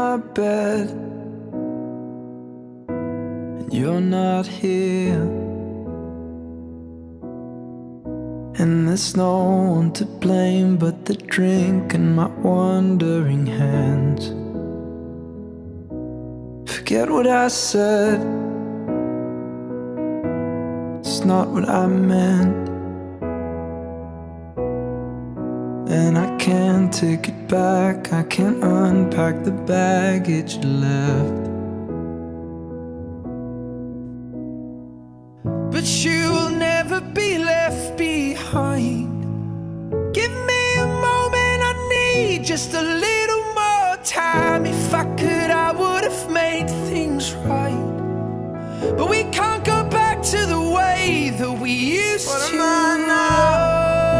my bed, and you're not here. And there's no one to blame but the drink and my wandering hands. Forget what I said, it's not what I meant. And I can't take it back, I can't unpack the baggage you left. But you will never be left behind. Give me a moment, I need just a little more time. If I could, I would have made things right. But we can't go back to the way that we used to. What am I now?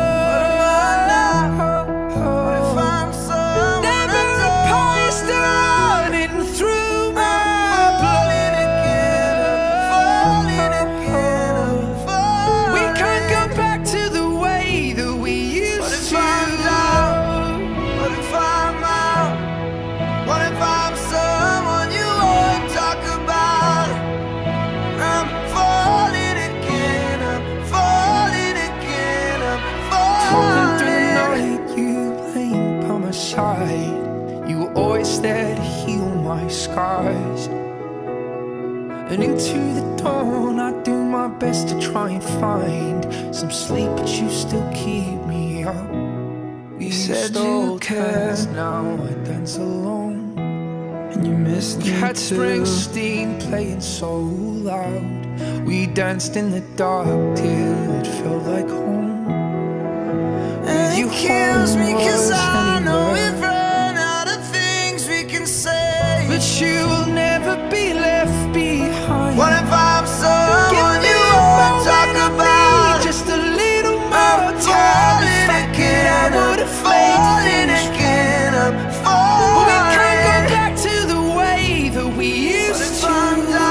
You were always there to heal my scars. And into the dawn I do my best to try and find some sleep, but you still keep me up. You said you cared, now I dance alone. And you missed me too. You had Springsteen playing so loud. We danced in the dark till it felt like home. And it kills me cause I know we've run out of things we can say. But you will never be left behind. What if I'm someone you won't talk about? Just a little more time. If I could, I would have made things again. I'm falling. But we can't go back to the way that we used to.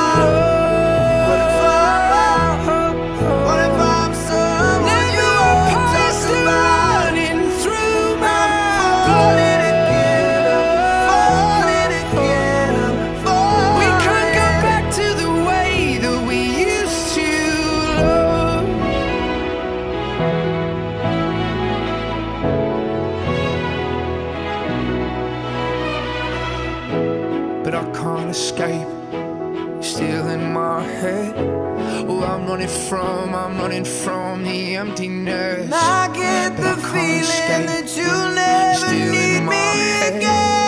But I can't escape, you're still in my head. Oh, I'm running from the emptiness. And I get the feeling that you'll never need me again.